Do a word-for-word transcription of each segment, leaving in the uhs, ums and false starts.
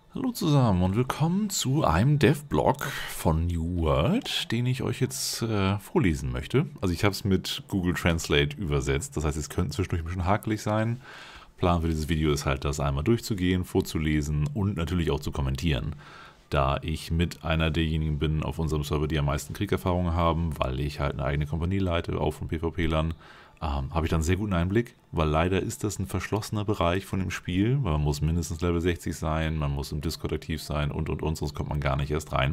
Hallo zusammen und willkommen zu einem Dev-Blog von New World, den ich euch jetzt äh, vorlesen möchte. Also ich habe es mit Google Translate übersetzt, das heißt, es könnte zwischendurch ein bisschen hakelig sein. Plan für dieses Video ist halt, das einmal durchzugehen, vorzulesen und natürlich auch zu kommentieren. Da ich mit einer derjenigen bin auf unserem Server, die am meisten Kriegerfahrung haben, weil ich halt eine eigene Kompanie leite, auch von PvP-Lern, ähm, habe ich dann einen sehr guten Einblick, weil leider ist das ein verschlossener Bereich von dem Spiel, weil man muss mindestens Level sechzig sein, man muss im Discord aktiv sein und und und, sonst kommt man gar nicht erst rein.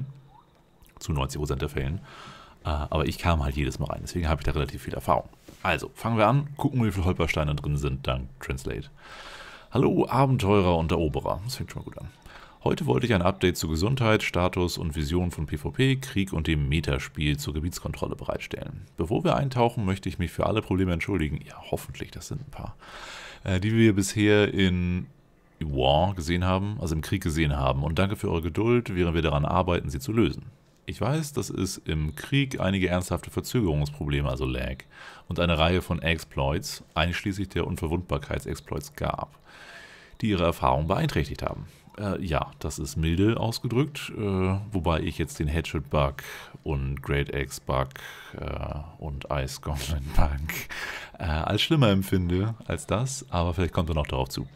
Zu neunzig Prozent der Fällen. Äh, aber ich kam halt jedes Mal rein, deswegen habe ich da relativ viel Erfahrung. Also, fangen wir an, gucken, wie viele Holpersteine drin sind, dank Translate. Hallo Abenteurer und Eroberer, das fängt schon mal gut an. Heute wollte ich ein Update zu Gesundheit, Status und Vision von PvP, Krieg und dem Metaspiel zur Gebietskontrolle bereitstellen. Bevor wir eintauchen, möchte ich mich für alle Probleme entschuldigen, ja hoffentlich, das sind ein paar, äh, die wir bisher in War gesehen haben, also im Krieg gesehen haben, und danke für eure Geduld, während wir daran arbeiten, sie zu lösen. Ich weiß, dass es im Krieg einige ernsthafte Verzögerungsprobleme, also Lag, und eine Reihe von Exploits, einschließlich der Unverwundbarkeitsexploits, gab, die ihre Erfahrung beeinträchtigt haben. Äh, ja, das ist milde ausgedrückt, äh, wobei ich jetzt den Hatchet-Bug und Great Axe-Bug äh, und Ice Goblin-Bug äh, als schlimmer empfinde als das, aber vielleicht kommt er noch darauf zu.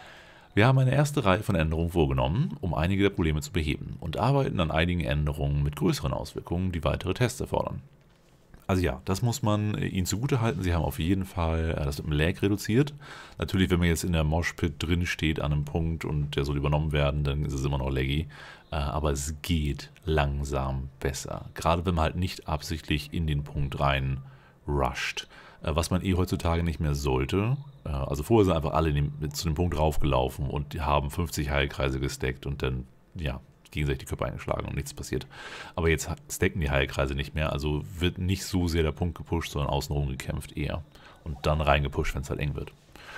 Wir haben eine erste Reihe von Änderungen vorgenommen, um einige der Probleme zu beheben, und arbeiten an einigen Änderungen mit größeren Auswirkungen, die weitere Tests erfordern. Also ja, das muss man ihnen zugutehalten. Sie haben auf jeden Fall das mit dem Lag reduziert. Natürlich, wenn man jetzt in der Moshpit drin steht an einem Punkt und der soll übernommen werden, dann ist es immer noch laggy. Aber es geht langsam besser. Gerade wenn man halt nicht absichtlich in den Punkt rein rusht. Was man eh heutzutage nicht mehr sollte. Also vorher sind einfach alle dem, zu dem Punkt raufgelaufen und haben fünfzig Heilkreise gesteckt und dann, ja, gegenseitig die Köpfe eingeschlagen und nichts passiert. Aber jetzt stacken die Heilkreise nicht mehr, also wird nicht so sehr der Punkt gepusht, sondern außenrum gekämpft eher. Und dann reingepusht, wenn es halt eng wird.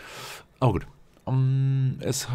Aber gut. Um, es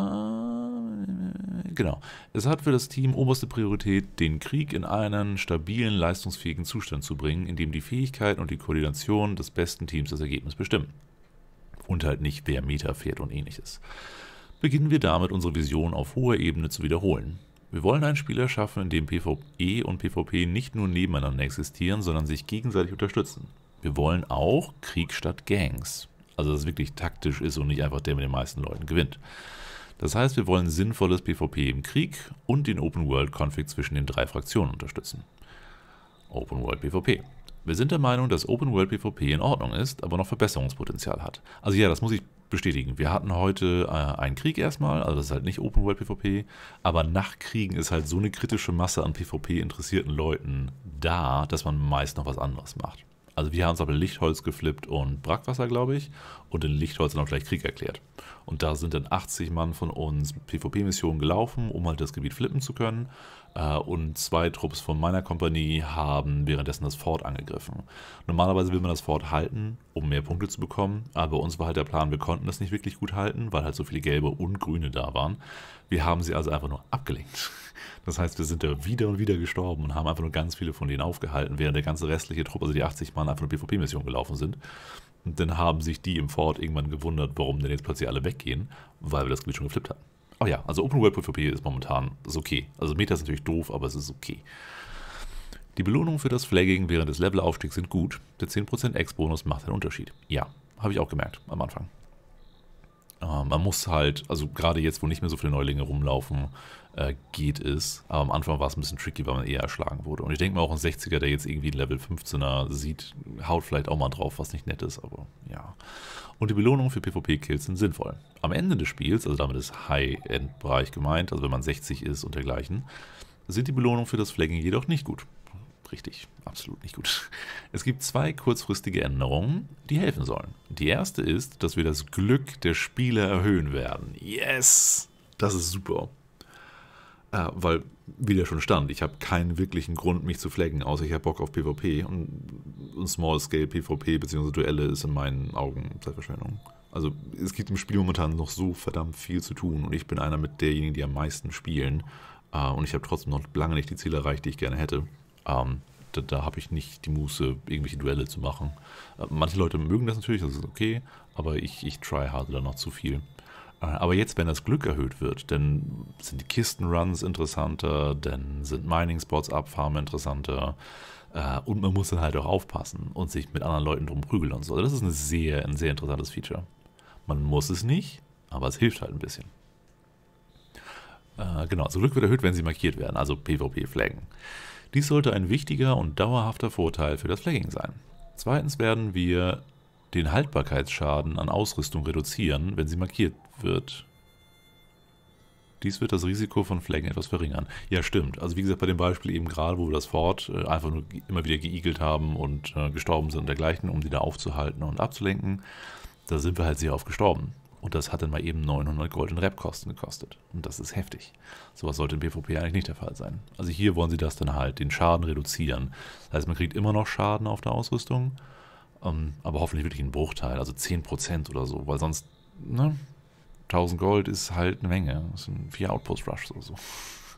hat... Genau. Es hat für das Team oberste Priorität, den Krieg in einen stabilen, leistungsfähigen Zustand zu bringen, in dem die Fähigkeit und die Koordination des besten Teams das Ergebnis bestimmen. Und halt nicht, wer Meta fährt und ähnliches. Beginnen wir damit, unsere Vision auf hoher Ebene zu wiederholen. Wir wollen ein Spiel erschaffen, in dem PvE und PvP nicht nur nebeneinander existieren, sondern sich gegenseitig unterstützen. Wir wollen auch Krieg statt Gangs. Also dass es wirklich taktisch ist und nicht einfach der mit den meisten Leuten gewinnt. Das heißt, wir wollen sinnvolles PvP im Krieg und den Open-World-Config zwischen den drei Fraktionen unterstützen. Open-World-PvP. Wir sind der Meinung, dass Open-World-PvP in Ordnung ist, aber noch Verbesserungspotenzial hat. Also ja, das muss ich bestätigen. Wir hatten heute äh, einen Krieg erstmal, also das ist halt nicht Open-World-PvP, aber nach Kriegen ist halt so eine kritische Masse an PvP-interessierten Leuten da, dass man meist noch was anderes macht. Also wir haben uns aber Lichtholz geflippt und Brackwasser, glaube ich, und in Lichtholz dann auch gleich Krieg erklärt. Und da sind dann achtzig Mann von uns PvP-Missionen gelaufen, um halt das Gebiet flippen zu können. Und zwei Trupps von meiner Kompanie haben währenddessen das Fort angegriffen. Normalerweise will man das Fort halten, um mehr Punkte zu bekommen, aber bei uns war halt der Plan, wir konnten das nicht wirklich gut halten, weil halt so viele Gelbe und Grüne da waren. Wir haben sie also einfach nur abgelenkt. Das heißt, wir sind da wieder und wieder gestorben und haben einfach nur ganz viele von denen aufgehalten, während der ganze restliche Trupp, also die achtzig Mann, einfach nur PvP-Mission gelaufen sind. Und dann haben sich die im Fort irgendwann gewundert, warum denn jetzt plötzlich alle weggehen, weil wir das Gebiet schon geflippt hatten. Aber ja, also Open World PvP ist momentan ist okay. Also Meta ist natürlich doof, aber es ist okay. Die Belohnungen für das Flagging während des Levelaufstiegs sind gut. Der zehn Prozent Ex-Bonus macht einen Unterschied. Ja, habe ich auch gemerkt am Anfang. Äh, man muss halt, also gerade jetzt, wo nicht mehr so viele Neulinge rumlaufen, äh, geht es. Aber am Anfang war es ein bisschen tricky, weil man eher erschlagen wurde. Und ich denke mal auch ein sechziger, der jetzt irgendwie ein Level fünfzehner sieht, haut vielleicht auch mal drauf, was nicht nett ist, aber ja. Und die Belohnungen für PvP-Kills sind sinnvoll. Am Ende des Spiels, also damit ist High-End-Bereich gemeint, also wenn man sechzig ist und dergleichen, sind die Belohnungen für das Flagging jedoch nicht gut. Richtig, absolut nicht gut. Es gibt zwei kurzfristige Änderungen, die helfen sollen. Die erste ist, dass wir das Glück der Spieler erhöhen werden. Yes! Das ist super. Äh, weil, wie der schon stand, ich habe keinen wirklichen Grund, mich zu flaggen, außer ich habe Bock auf PvP. Und, und Small-Scale PvP bzw. Duelle ist in meinen Augen Zeitverschwendung. Also es gibt im Spiel momentan noch so verdammt viel zu tun und ich bin einer mit derjenigen, die am meisten spielen. Äh, und ich habe trotzdem noch lange nicht die Ziele erreicht, die ich gerne hätte. Ähm, da da habe ich nicht die Muße, irgendwelche Duelle zu machen. Äh, manche Leute mögen das natürlich, das ist okay, aber ich, ich try hard da noch zu viel. Aber jetzt, wenn das Glück erhöht wird, dann sind die Kistenruns interessanter, dann sind Mining-Spots abfarmen interessanter äh, und man muss dann halt auch aufpassen und sich mit anderen Leuten drum prügeln und so. Das ist eine sehr, ein sehr interessantes Feature. Man muss es nicht, aber es hilft halt ein bisschen. Äh, genau, das Glück wird erhöht, wenn sie markiert werden, also PvP-Flaggen. Dies sollte ein wichtiger und dauerhafter Vorteil für das Flagging sein. Zweitens werden wir den Haltbarkeitsschaden an Ausrüstung reduzieren, wenn sie markiert wird. Dies wird das Risiko von Flaggen etwas verringern. Ja, stimmt. Also wie gesagt, bei dem Beispiel eben gerade, wo wir das Fort äh, einfach nur immer wieder geigelt haben und äh, gestorben sind und dergleichen, um die da aufzuhalten und abzulenken, da sind wir halt sehr oft gestorben. Und das hat dann mal eben neunhundert Gold in Rep-Kosten gekostet. Und das ist heftig. Sowas sollte im PvP eigentlich nicht der Fall sein. Also hier wollen sie das dann halt, den Schaden reduzieren. Das heißt, man kriegt immer noch Schaden auf der Ausrüstung, um, aber hoffentlich wirklich einen Bruchteil, also zehn Prozent oder so, weil sonst, ne, tausend Gold ist halt eine Menge. Das sind vier Outpost-Rushs oder so.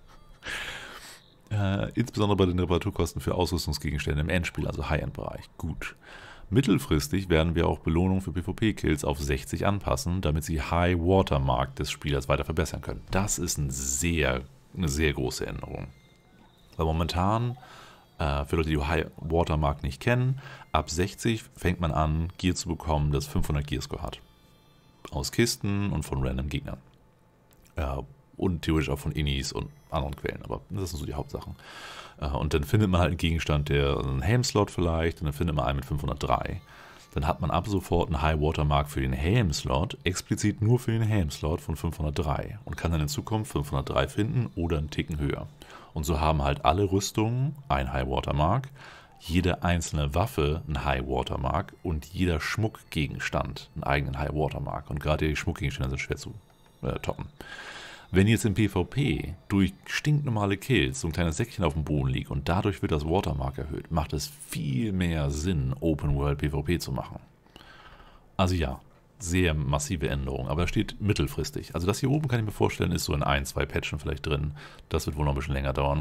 äh, insbesondere bei den Reparaturkosten für Ausrüstungsgegenstände im Endspiel, also High-End-Bereich. Gut. Mittelfristig werden wir auch Belohnungen für PvP-Kills auf sechzig anpassen, damit sie High Watermark des Spielers weiter verbessern können. Das ist ein sehr, eine sehr große Änderung. Weil momentan, äh, für Leute, die High Watermark nicht kennen, ab sechzig fängt man an, Gear zu bekommen, das fünfhundert Gear-Score hat. Aus Kisten und von random Gegnern. Äh, und theoretisch auch von Innis und anderen Quellen, aber das sind so die Hauptsachen. Und dann findet man halt einen Gegenstand, der einen Helm-Slot vielleicht, und dann findet man einen mit fünfhundertdrei. Dann hat man ab sofort einen High-Water-Mark für den Helm-Slot, explizit nur für den Helm-Slot von fünfhundertdrei und kann dann in Zukunft fünfhundertdrei finden oder einen Ticken höher. Und so haben halt alle Rüstungen ein High-Water-Mark, jede einzelne Waffe einen High-Water-Mark und jeder Schmuckgegenstand einen eigenen High-Water-Mark. Und gerade die Schmuckgegenstände sind schwer zu äh, toppen. Wenn jetzt im PvP durch stinknormale Kills so ein kleines Säckchen auf dem Boden liegt und dadurch wird das Watermark erhöht, macht es viel mehr Sinn, Open World PvP zu machen. Also ja, sehr massive Änderung, aber da steht mittelfristig. Also das hier oben kann ich mir vorstellen, ist so in ein, zwei Patchen vielleicht drin. Das wird wohl noch ein bisschen länger dauern.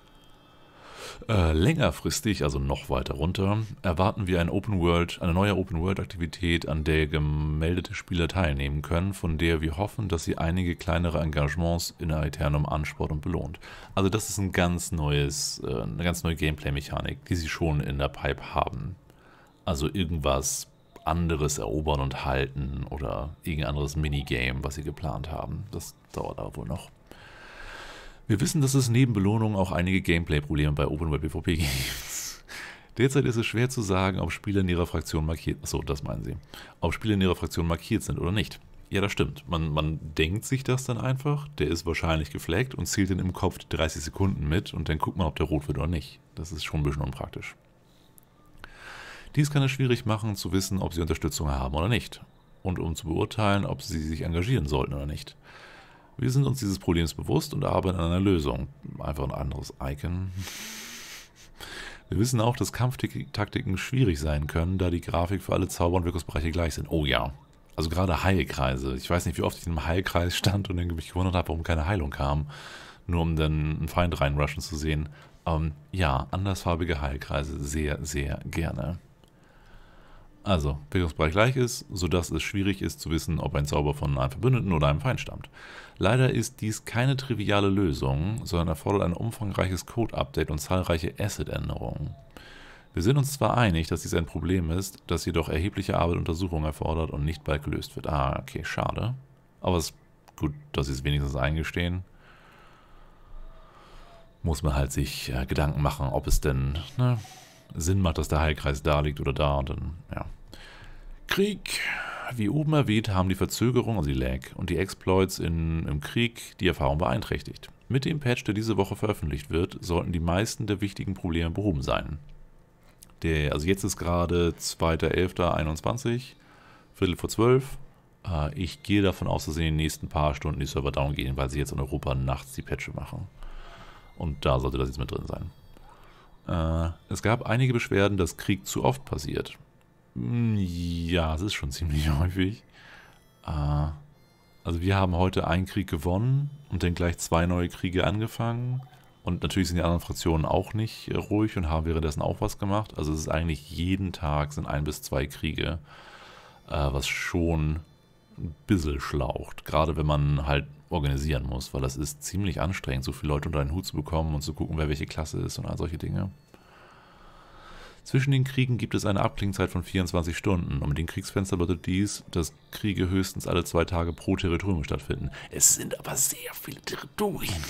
Äh, längerfristig, also noch weiter runter, erwarten wir ein Open World, eine neue Open World Aktivität, an der gemeldete Spieler teilnehmen können, von der wir hoffen, dass sie einige kleinere Engagements in Aeternum anspornt und belohnt. Also das ist ein ganz neues, äh, eine ganz neue Gameplay-Mechanik, die sie schon in der Pipe haben. Also irgendwas anderes erobern und halten oder irgendein anderes Minigame, was sie geplant haben. Das dauert aber wohl noch. Wir wissen, dass es neben Belohnungen auch einige Gameplay-Probleme bei Open World PvP gibt. Derzeit ist es schwer zu sagen, ob Spieler in ihrer Fraktion markiert, achso, das meinen sie, ob Spieler in ihrer Fraktion markiert sind oder nicht. Ja, das stimmt. Man, man denkt sich das dann einfach, der ist wahrscheinlich geflaggt und zählt dann im Kopf die dreißig Sekunden mit und dann guckt man, ob der rot wird oder nicht. Das ist schon ein bisschen unpraktisch. Dies kann es schwierig machen, zu wissen, ob sie Unterstützung haben oder nicht. Und um zu beurteilen, ob sie sich engagieren sollten oder nicht. Wir sind uns dieses Problems bewusst und arbeiten an einer Lösung. Einfach ein anderes Icon. Wir wissen auch, dass Kampftaktiken schwierig sein können, da die Grafik für alle Zauber- und Wirkungsbereiche gleich sind. Oh ja. Also gerade Heilkreise. Ich weiß nicht, wie oft ich in einem Heilkreis stand und dann mich gewundert habe, warum keine Heilung kam. Nur um dann einen Feind reinrushen zu sehen. Ähm, ja, andersfarbige Heilkreise sehr, sehr gerne. Also, Wirkungsbereich gleich ist, sodass es schwierig ist zu wissen, ob ein Zauber von einem Verbündeten oder einem Feind stammt. Leider ist dies keine triviale Lösung, sondern erfordert ein umfangreiches Code-Update und zahlreiche Asset-Änderungen. Wir sind uns zwar einig, dass dies ein Problem ist, das jedoch erhebliche Arbeit und Untersuchung erfordert und nicht bald gelöst wird. Ah, okay, schade. Aber es ist gut, dass sie es wenigstens eingestehen. Muss man halt sich äh, Gedanken machen, ob es denn ne, Sinn macht, dass der Heilkreis da liegt oder da und dann, ja. Krieg. Wie oben erwähnt, haben die Verzögerung, also die Lag, und die Exploits in, im Krieg die Erfahrung beeinträchtigt. Mit dem Patch, der diese Woche veröffentlicht wird, sollten die meisten der wichtigen Probleme behoben sein. Der, also jetzt ist gerade zweiter elfter einundzwanzig, Viertel vor zwölf. Äh, ich gehe davon aus, dass in den nächsten paar Stunden die Server down gehen, weil sie jetzt in Europa nachts die Patche machen. Und da sollte das jetzt mit drin sein. Äh, es gab einige Beschwerden, dass Krieg zu oft passiert. Ja, es ist schon ziemlich häufig. Äh, also wir haben heute einen Krieg gewonnen und dann gleich zwei neue Kriege angefangen. Und natürlich sind die anderen Fraktionen auch nicht ruhig und haben währenddessen auch was gemacht. Also es ist eigentlich jeden Tag sind ein bis zwei Kriege, äh, was schon ein bisschen schlaucht. Gerade wenn man halt organisieren muss, weil das ist ziemlich anstrengend, so viele Leute unter einen Hut zu bekommen und zu gucken, wer welche Klasse ist und all solche Dinge. Zwischen den Kriegen gibt es eine Abklingzeit von vierundzwanzig Stunden und mit den Kriegsfenstern bedeutet dies, dass Kriege höchstens alle zwei Tage pro Territorium stattfinden. Es sind aber sehr viele Territorien.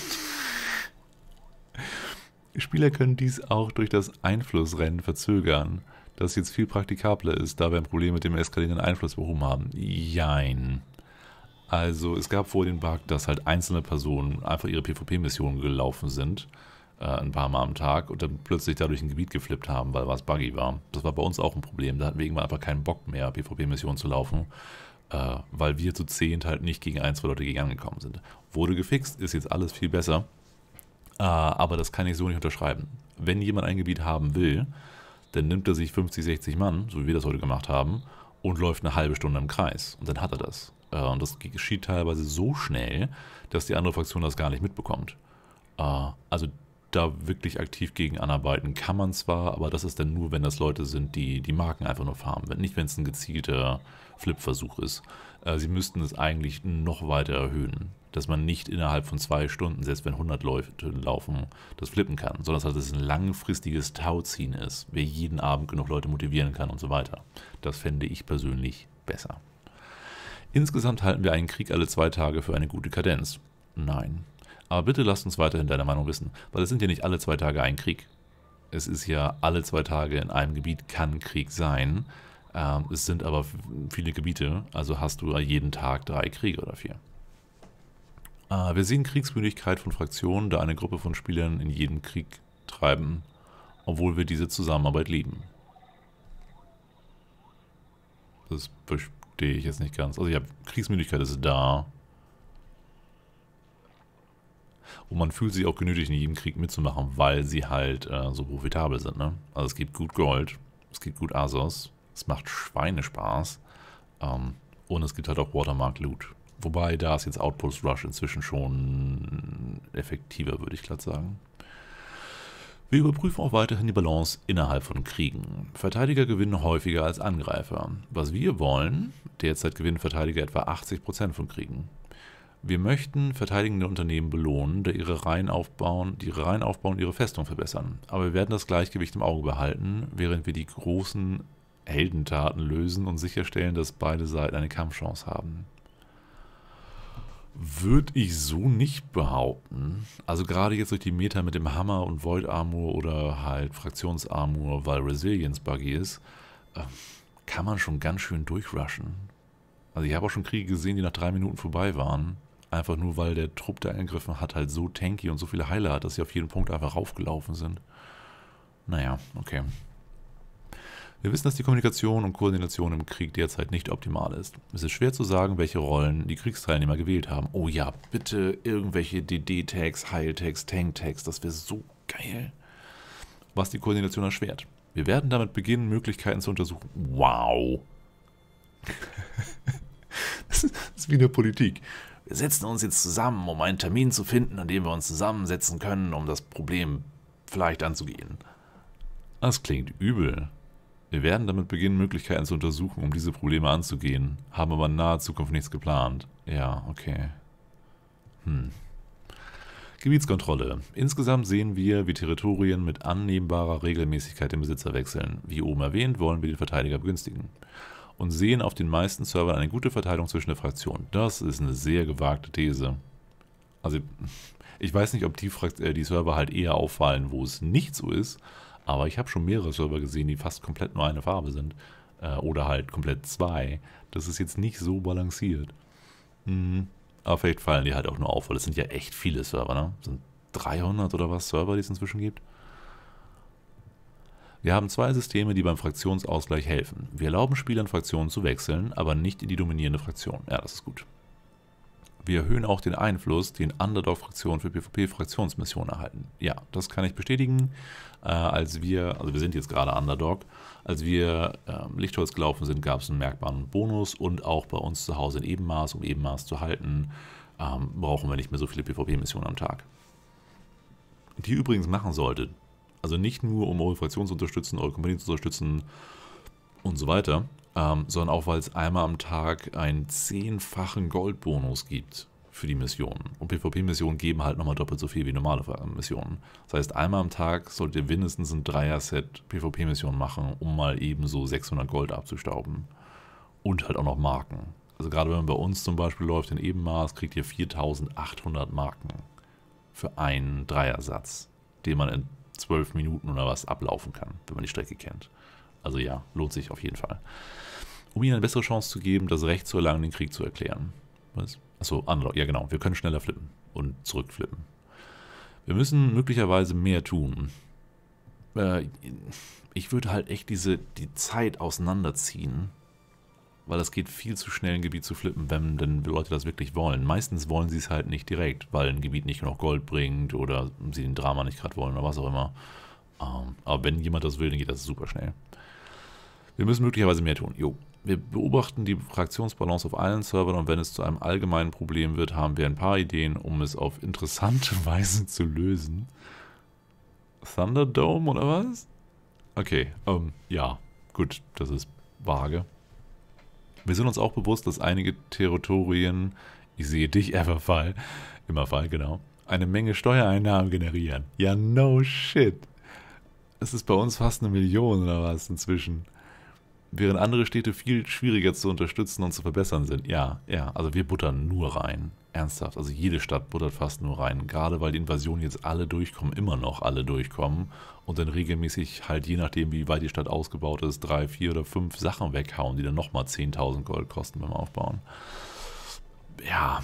Spieler können dies auch durch das Einflussrennen verzögern, das jetzt viel praktikabler ist, da wir ein Problem mit dem eskalierenden Einfluss behoben haben. Jein. Also es gab vor den Bug, dass halt einzelne Personen einfach ihre PvP-Missionen gelaufen sind, äh, ein paar Mal am Tag und dann plötzlich dadurch ein Gebiet geflippt haben, weil was buggy war. Das war bei uns auch ein Problem, da hatten wir irgendwann einfach keinen Bock mehr, PvP-Missionen zu laufen, äh, weil wir zu zehnt halt nicht gegen ein, zwei Leute gegen angekommen sind. Wurde gefixt, ist jetzt alles viel besser, äh, aber das kann ich so nicht unterschreiben. Wenn jemand ein Gebiet haben will, dann nimmt er sich fünfzig, sechzig Mann, so wie wir das heute gemacht haben, und läuft eine halbe Stunde im Kreis. Und dann hat er das. Und das geschieht teilweise so schnell, dass die andere Fraktion das gar nicht mitbekommt. Also da wirklich aktiv gegen anarbeiten kann man zwar, aber das ist dann nur, wenn das Leute sind, die die Marken einfach nur farmen. Nicht, wenn es ein gezielter Flip-Versuch ist. Sie müssten es eigentlich noch weiter erhöhen, dass man nicht innerhalb von zwei Stunden, selbst wenn hundert Leute laufen, das flippen kann, sondern dass es ein langfristiges Tauziehen ist, wer jeden Abend genug Leute motivieren kann und so weiter. Das fände ich persönlich besser. Insgesamt halten wir einen Krieg alle zwei Tage für eine gute Kadenz. Nein. Aber bitte lasst uns weiterhin deine Meinung wissen, weil es sind ja nicht alle zwei Tage ein Krieg. Es ist ja alle zwei Tage in einem Gebiet kann Krieg sein. Ähm, es sind aber viele Gebiete, also hast du jeden Tag drei Kriege oder vier. Äh, wir sehen Kriegsmüdigkeit von Fraktionen, da eine Gruppe von Spielern in jedem Krieg treiben, obwohl wir diese Zusammenarbeit lieben. Das verstehe ich jetzt nicht ganz. Also ja, Kriegsmüdigkeit ist da. Und man fühlt sich auch genötigt, in jedem Krieg mitzumachen, weil sie halt äh, so profitabel sind. Ne? Also es gibt gut Gold, es gibt gut Asos, es macht Schweinespaß ähm, und es gibt halt auch Watermark-Loot. Wobei da ist jetzt Outpost Rush inzwischen schon effektiver, würde ich glatt sagen. Wir überprüfen auch weiterhin die Balance innerhalb von Kriegen. Verteidiger gewinnen häufiger als Angreifer. Was wir wollen, derzeit gewinnen Verteidiger etwa achtzig Prozent von Kriegen. Wir möchten verteidigende Unternehmen belohnen, da ihre Reihen aufbauen, die ihre Reihen aufbauen und ihre Festung verbessern. Aber wir werden das Gleichgewicht im Auge behalten, während wir die großen Heldentaten lösen und sicherstellen, dass beide Seiten eine Kampfchance haben. Würde ich so nicht behaupten. Also gerade jetzt durch die Meta mit dem Hammer und Void Armor oder halt Fraktionsarmor, weil Resilience buggy ist, kann man schon ganz schön durchrushen. Also ich habe auch schon Kriege gesehen, die nach drei Minuten vorbei waren. Einfach nur, weil der Trupp, der angegriffen hat, halt so tanky und so viele Heiler hat, dass sie auf jeden Punkt einfach raufgelaufen sind. Naja, okay. Wir wissen, dass die Kommunikation und Koordination im Krieg derzeit nicht optimal ist. Es ist schwer zu sagen, welche Rollen die Kriegsteilnehmer gewählt haben. Oh ja, bitte irgendwelche D D-Tags, Heil-Tags, Tank-Tags, das wäre so geil. Was die Koordination erschwert. Wir werden damit beginnen, Möglichkeiten zu untersuchen. Wow. Das ist, das ist wie in der Politik. Wir setzen uns jetzt zusammen, um einen Termin zu finden, an dem wir uns zusammensetzen können, um das Problem vielleicht anzugehen. Das klingt übel. Wir werden damit beginnen, Möglichkeiten zu untersuchen, um diese Probleme anzugehen, haben aber in naher Zukunft nichts geplant. Ja, okay. Hm. Gebietskontrolle. Insgesamt sehen wir, wie Territorien mit annehmbarer Regelmäßigkeit den Besitzer wechseln. Wie oben erwähnt, wollen wir den Verteidiger begünstigen. Und sehen auf den meisten Servern eine gute Verteilung zwischen den Fraktionen. Das ist eine sehr gewagte These. Also, ich weiß nicht, ob die, Frakt äh, die Server halt eher auffallen, wo es nicht so ist, aber ich habe schon mehrere Server gesehen, die fast komplett nur eine Farbe sind. Äh, oder halt komplett zwei. Das ist jetzt nicht so balanciert. Hm. Aber vielleicht fallen die halt auch nur auf, weil es sind ja echt viele Server, ne? Es sind dreihundert oder was Server, die es inzwischen gibt. Wir haben zwei Systeme, die beim Fraktionsausgleich helfen. Wir erlauben Spielern, Fraktionen zu wechseln, aber nicht in die dominierende Fraktion. Ja, das ist gut. Wir erhöhen auch den Einfluss, den Underdog-Fraktionen für PvP-Fraktionsmissionen erhalten. Ja, das kann ich bestätigen. Äh, als wir, also wir sind jetzt gerade Underdog, als wir äh, Lichtholz gelaufen sind, gab es einen merkbaren Bonus und auch bei uns zu Hause in Ebenmaß, um Ebenmaß zu halten, ähm, brauchen wir nicht mehr so viele PvP-Missionen am Tag. Die ihr übrigens machen solltet. Also nicht nur, um eure Fraktion zu unterstützen, eure Kompanie zu unterstützen und so weiter, ähm, sondern auch, weil es einmal am Tag einen zehnfachen Goldbonus gibt für die Missionen. Und PvP-Missionen geben halt nochmal doppelt so viel wie normale Missionen. Das heißt, einmal am Tag solltet ihr mindestens ein Dreier-Set PvP-Missionen machen, um mal eben so sechshundert Gold abzustauben. Und halt auch noch Marken. Also gerade wenn man bei uns zum Beispiel läuft in Ebenmaß, kriegt ihr viertausendachthundert Marken für einen Dreiersatz, den man in zwölf Minuten oder was ablaufen kann, wenn man die Strecke kennt. Also ja, lohnt sich auf jeden Fall. Um ihnen eine bessere Chance zu geben, das Recht zu erlangen, den Krieg zu erklären. Was? Achso, Unlock. Ja genau, wir können schneller flippen und zurückflippen. Wir müssen möglicherweise mehr tun. Äh, ich würde halt echt diese die Zeit auseinanderziehen, weil das geht viel zu schnell, ein Gebiet zu flippen, wenn denn Leute das wirklich wollen. Meistens wollen sie es halt nicht direkt, weil ein Gebiet nicht genug Gold bringt oder sie den Drama nicht gerade wollen oder was auch immer. Ähm, aber wenn jemand das will, dann geht das super schnell. Wir müssen möglicherweise mehr tun. Jo. Wir beobachten die Fraktionsbalance auf allen Servern und wenn es zu einem allgemeinen Problem wird, haben wir ein paar Ideen, um es auf interessante Weise zu lösen. Thunderdome oder was? Okay, ähm, ja, gut, das ist vage. Wir sind uns auch bewusst, dass einige Territorien, ich sehe dich, Everfall, Immerfall, genau, eine Menge Steuereinnahmen generieren. Ja, no shit. Es ist bei uns fast eine Million oder was inzwischen. Während andere Städte viel schwieriger zu unterstützen und zu verbessern sind. Ja, ja, also wir buttern nur rein. Ernsthaft, also jede Stadt buttert fast nur rein. Gerade weil die Invasionen jetzt alle durchkommen, immer noch alle durchkommen und dann regelmäßig halt je nachdem, wie weit die Stadt ausgebaut ist, drei, vier oder fünf Sachen weghauen, die dann nochmal zehntausend Gold kosten beim Aufbauen. Ja.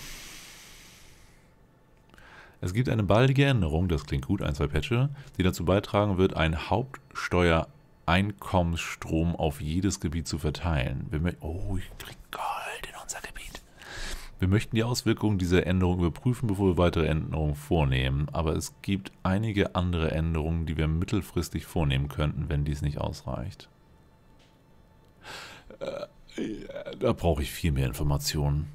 Es gibt eine baldige Änderung, das klingt gut, ein, zwei Patche, die dazu beitragen wird, ein Hauptsteuer Einkommensstrom auf jedes Gebiet zu verteilen. Wir oh, ich krieg Gold in unser Gebiet. Wir möchten die Auswirkungen dieser Änderung überprüfen, bevor wir weitere Änderungen vornehmen, aber es gibt einige andere Änderungen, die wir mittelfristig vornehmen könnten, wenn dies nicht ausreicht. Äh, da brauche ich viel mehr Informationen.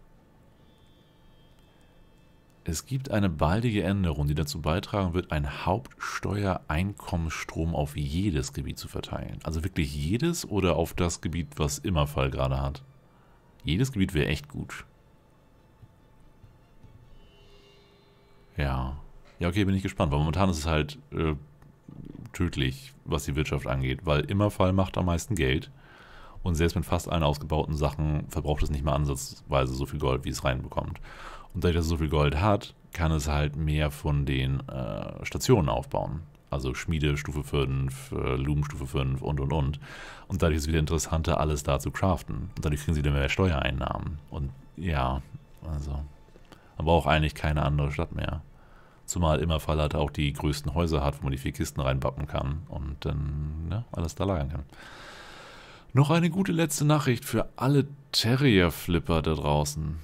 Es gibt eine baldige Änderung, die dazu beitragen wird, einen Hauptsteuereinkommensstrom auf jedes Gebiet zu verteilen. Also wirklich jedes oder auf das Gebiet, was Immerfall gerade hat? Jedes Gebiet wäre echt gut. Ja. Ja, okay, bin ich gespannt, weil momentan ist es halt äh, tödlich, was die Wirtschaft angeht, weil Immerfall macht am meisten Geld und selbst mit fast allen ausgebauten Sachen verbraucht es nicht mal ansatzweise so viel Gold, wie es reinbekommt. Und dadurch, dass es so viel Gold hat, kann es halt mehr von den äh, Stationen aufbauen. Also Schmiede Stufe fünf, äh, Loom Stufe fünf und und und. Und dadurch ist es wieder interessanter, alles da zu craften. Und dadurch kriegen sie dann mehr Steuereinnahmen. Und ja, also, man braucht eigentlich keine andere Stadt mehr. Zumal Immerfall halt auch die größten Häuser hat, wo man die vier Kisten reinbappen kann und dann ne, alles da lagern kann. Noch eine gute letzte Nachricht für alle Terrier-Flipper da draußen.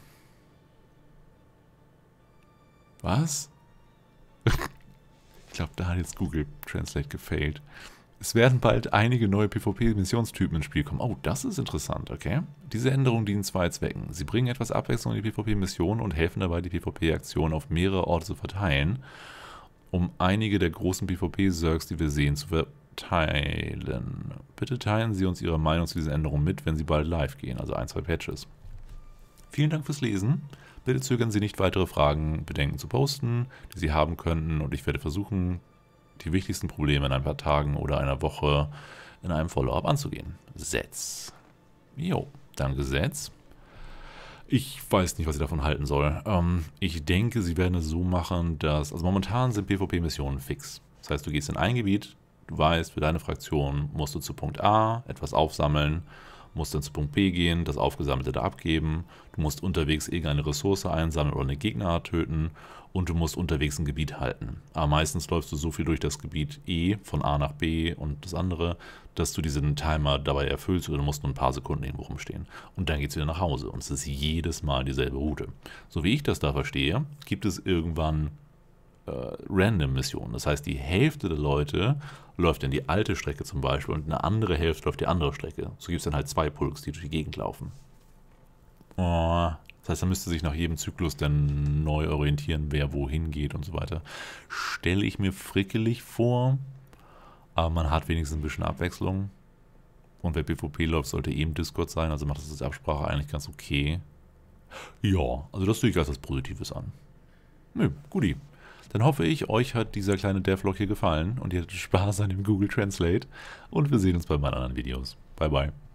Was? Ich glaube, da hat jetzt Google Translate gefailt. Es werden bald einige neue PvP-Missionstypen ins Spiel kommen. Oh, das ist interessant, okay. Diese Änderungen dienen zwei Zwecken. Sie bringen etwas Abwechslung in die PvP-Missionen und helfen dabei, die PvP-Aktionen auf mehrere Orte zu verteilen, um einige der großen PvP-Zergs, die wir sehen, zu verteilen. Bitte teilen Sie uns Ihre Meinung zu diesen Änderungen mit, wenn sie bald live gehen, also ein, zwei Patches. Vielen Dank fürs Lesen. Bitte zögern Sie nicht, weitere Fragen, Bedenken zu posten, die Sie haben könnten, und ich werde versuchen, die wichtigsten Probleme in ein paar Tagen oder einer Woche in einem Follow-up anzugehen. Setz. Jo, danke Setz. Ich weiß nicht, was ich davon halten soll. Ähm, ich denke, sie werden es so machen, dass... Also momentan sind PvP-Missionen fix. Das heißt, du gehst in ein Gebiet, du weißt, für deine Fraktion musst du zu Punkt A etwas aufsammeln, musst dann zu Punkt B gehen, das Aufgesammelte da abgeben, du musst unterwegs irgendeine Ressource einsammeln oder eine Gegnerart töten und du musst unterwegs ein Gebiet halten. Aber meistens läufst du so viel durch das Gebiet E von A nach B und das andere, dass du diesen Timer dabei erfüllst oder du musst nur ein paar Sekunden irgendwo rumstehen. Und dann geht es wieder nach Hause und es ist jedes Mal dieselbe Route. So wie ich das da verstehe, gibt es irgendwann äh, Random-Missionen. Das heißt, die Hälfte der Leute läuft in die alte Strecke zum Beispiel und eine andere Hälfte läuft die andere Strecke. So gibt es dann halt zwei Pulks, die durch die Gegend laufen. Oh, das heißt, man müsste sich nach jedem Zyklus dann neu orientieren, wer wohin geht und so weiter. Stelle ich mir frickelig vor, aber man hat wenigstens ein bisschen Abwechslung. Und wer PvP läuft, sollte eben Discord sein, also macht das als Absprache eigentlich ganz okay. Ja, also das sehe ich als was Positives an. Nö, guti. Dann hoffe ich, euch hat dieser kleine Devlog hier gefallen und ihr hattet Spaß an dem Google Translate und wir sehen uns bei meinen anderen Videos. Bye bye.